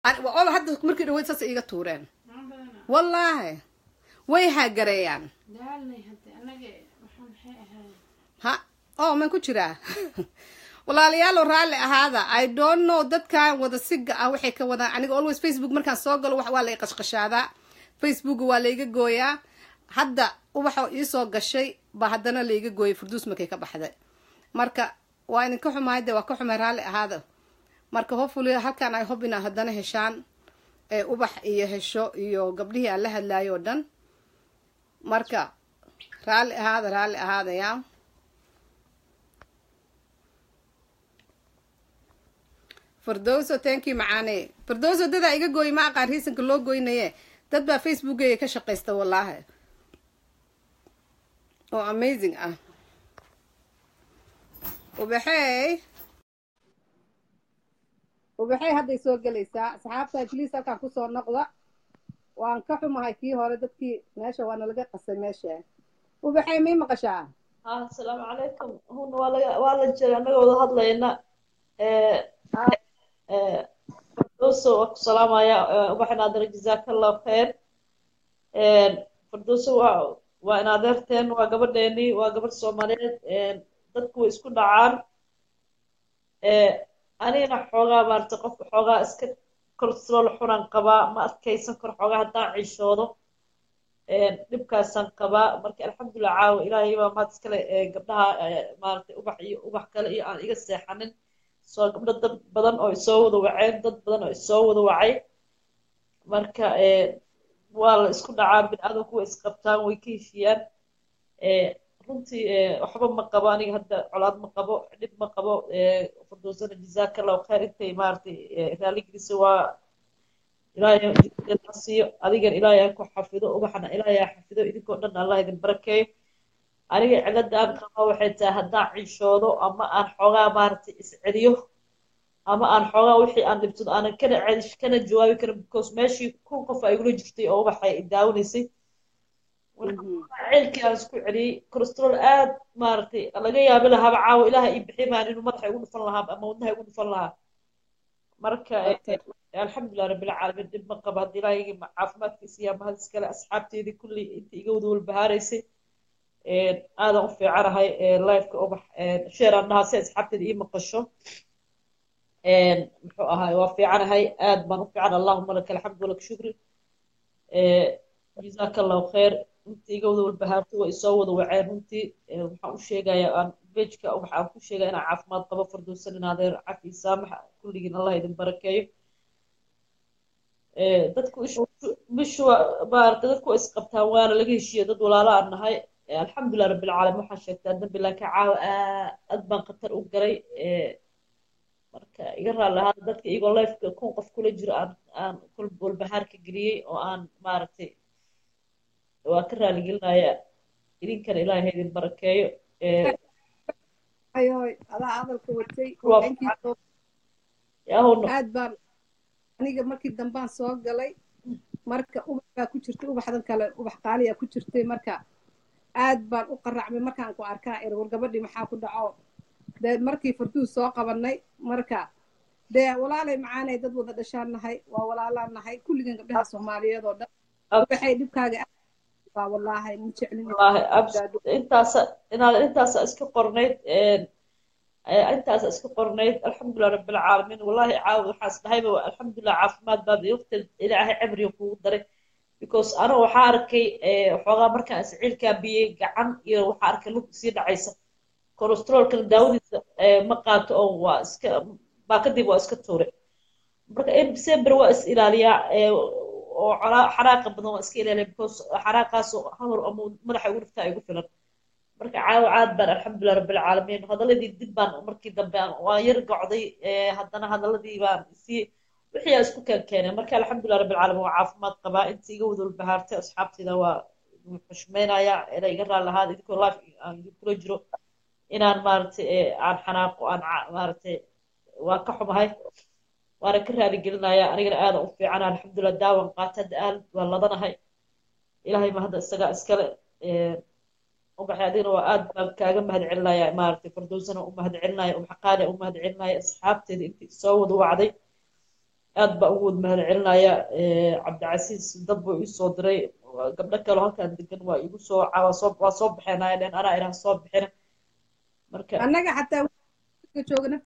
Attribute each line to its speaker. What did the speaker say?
Speaker 1: والله هذا مركي دويت ساس إيجا تورين والله ويها جريان ها ما كنتشرا والله ليالو رالي هذا I don't know that كان وذا سجى أو حكي وذا أنا always Facebook مركان صاقل ولا يقشقش هذا Facebook ولا يجي جويا حدا وبحو يسوق الشيء بعدنا اللي يجي جوي فردوس مكيك بحدا مركا وين كحوم هيدا وكحوم رالي هذا marka hopefully halkan ay hobina hadana heshaan ubax iyo hesho iyo gabdhihii aan la hadlaayo dhan marka raali ahaada ya Firdawso thank you macaane Firdawso dada iga gooy ma aqaan riisanka loo gooynaye dad baa Facebook ee ka shaqeysta wallahi amazing وبحي هذا يسوق جلسة صحابته جلسة كان كسر نقضة وان كحوم هاي كي هو ردتكي ماشى وانا لقى قسم ماشى وبحي مين مقشع
Speaker 2: السلام عليكم هون ولا جرى أنا ولا هذا لنا فردوسو السلام يا وبحي نادر جزاك الله خير فردوسو وأنا درتين وقبل ديني وقبل سوماليت dadku isku dhacaan anina xogaa maarta qof xogaa iska cholesterol xunaan qabaa ma adkaysan karo xogaa haddaan cishoodo dhibkaasan qabaa marka alxamdulillah caawa ilaahay baa mahad iskale gabdhaha maarta ubax kale iyo aan iga seexanin soo gabdho dad badan oo isoo wada waceen dad badan oo isoo wada wacay marka waa la isku dhacaa bini'aadamku way isqabtaan way ka heshiyaan runtii waxba ma qabo aniga hadda colaad ma qabo dhib ma qabo Firdawsana jazaaka allahu khayr intay maartay raaligisa waa ilaahay siiyo adigan ilaahay ku xafido ubaxna ilaahay xafido idinkoo dhan Allah idin barakeeyo aniga cilada aan qabo waxay tahay haddaan cishoodo ama aan xoogaa maartay isceliyo ama aan xoogaa wixii aan dhibsado aanan kana jawaabi karin because meeshii kun qof ay igula jirtay oo ubaxay daawanaysay عيلك أنا سكول علي كوليسترول آد مارتي الله جاي أبلها بعاو إلها إبحي ما إنه مدح يقول فلها أما ودها يقول فلها مركا الحمد لله رب العالمين دب مقبل هذي لا يجي عافمات في سيام هذا السكالة أصحابتي ذي كل أنت يجودوا البهاريسي هذا في عرها لايف كأوبح شير الناس أصحابتي ذي مقشوا هاي وفي عرها آد ما نفي على اللهم لك الحمد ولك شكر جزاك الله خير أنت يجودوا البهارتي ويسووا وعين أنت وحوشي جاي أنا بيجك أو حوشي جاي أنا عافمات قبل فردوسن هذا عافي سامح كل جين الله يدين بركاته dadku bishu baarta dadku isqabtaan waana laga heshiyo dad walaalo aan nahay alxamdulillah rabbil caalamiin waxaan sheegtaa dambi la ka caaw aad baan qatar u galay marka iga raalaha dadka iyago life kun qof kula jiro aan kul walbahaarka geliyay oo aan maaragtay waa ka raali gelinaya idinkan ilaahay idin barakeeyo
Speaker 1: ayoy ada hadalka watay
Speaker 2: yaa hono
Speaker 1: aad baan aniga markii dambaan soo galay marka ubax baa ku jirtay ubaxdan kale ubax qaaliya ku jirtay marka aad baan u qaracmay markaan ku arkaa war gabadhii maxaa ku dhaco dad markii farduus soo qabanay marka walaalay macaanay dad wada dhashaan nahay waa walaalaan nahay kulligan gabdhaha Soomaaliyeed oo dhan waxay dhibkaaga waa wallahi ma jeclin
Speaker 2: wallahi intaas iska qornayd intaas iska qornayd alxamdulillah rabbil caalamiin wallahi caawid waxaas dhahayba alxamdulillah caafimaad baad waqti ilaahay cimriga kugu daray because ana waxa arkay xoogaa markaan isciilka biyay gacan iyo waxa arkay lug sii dhacaysa cholesterolka daawadiisa ma qaato oo waa iska baakadib waa iska tuure marka December waa is ilaaliya oo xaraaqa badan waa iska ilaaliya because xaraaqaas hamar oo madaxa ugu dhiftaa igu filan marka caawad baan alxamdulillah rabbil caalamiin hadaladii dib baan markii dambe waa yar gocday haddana hadaladii baan si wixii isku keenay marka alxamdulillah rabbil caalamiin waa caafimaad qabaa inta iga wada bahaartay asxaabtayda waa xushmeynaya ila iga raalahaad idinko life aan kula jiro inaan maartay aan xanaaqo aan maartay waa ka xumahay waana ka raali gelinaya anigana aad u fiican alxamdulillah daawan qaatad aad waa ladanahay ilaahay ma hadda isaga iskale ubax adina waa aad baan kaaga mahadcelinaya maartay Firdawsana u mahadcelinaya ubax qaali u mahadcelinaya asxaabteeda intii soo wada wacday aad baa ugu wad mahad celinaya cabdicasiis dad buu ii soo diray gabdho kale halkaan degan waa igu soo waa soo baxeenaya dhen anaa inaan soo bixina marka
Speaker 1: annaga xataa joogna